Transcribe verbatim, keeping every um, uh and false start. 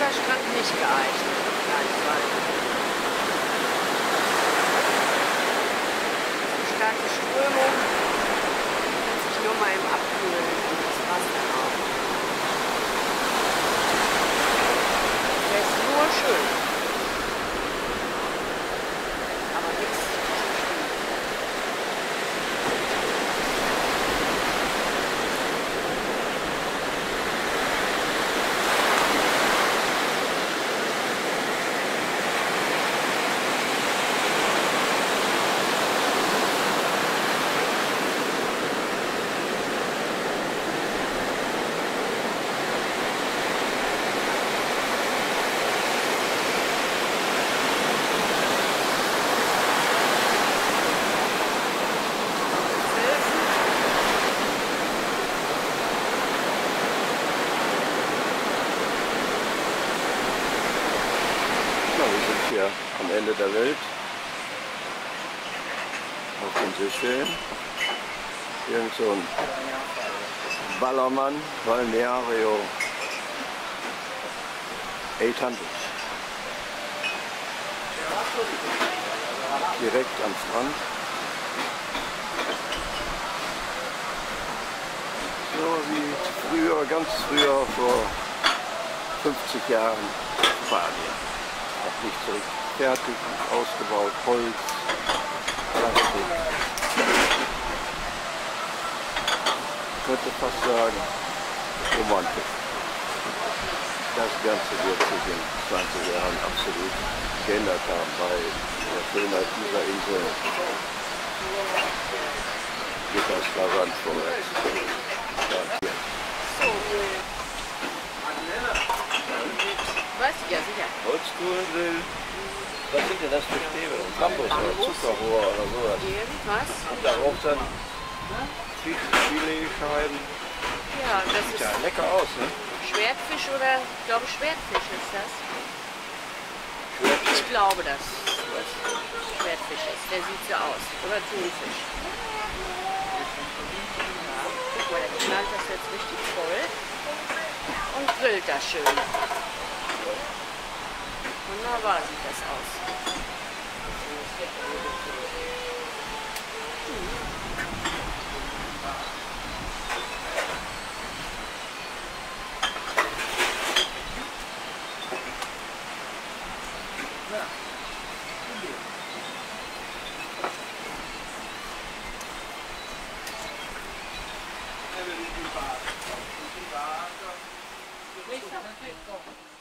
dieser Strand nicht geeignet, auf keinen Fall. Starke Strömung, kann sich nur mal im Abkühlen und das war's dann auch. Der ist nur schön. Aber nichts zum Spielen. Wir sind hier am Ende der Welt, auf den Seychellen. Irgend so ein Ballermann, Balneario achthundert. Direkt am Strand. So wie früher, ganz früher, vor fünfzig Jahren, Spanien. Noch nicht so fertig, ausgebaut, Holz, Plastik. Ich könnte fast sagen, romantisch. Das Ganze wird sich in zwanzig Jahren absolut geändert haben bei der Schönheit dieser Insel. Geht das daran vorwärts. Was? Ja, sicher. Holzkohle, was sind denn das für Stäbe? Bambus oder Zuckerrohr oder sowas. Irgendwas. Und darauf dann Filetscheiben. Ja, das Sieht ist ja lecker aus, ne? Schwertfisch oder, ich glaube Schwertfisch ist das. Schwertfisch. Ich glaube, dass das Schwertfisch ist. Der sieht so aus. Oder Thunfisch. Ja, guck mal, der knallt das jetzt richtig voll. Und grillt das schön. Wunderbar sieht das aus. Questa non c'è il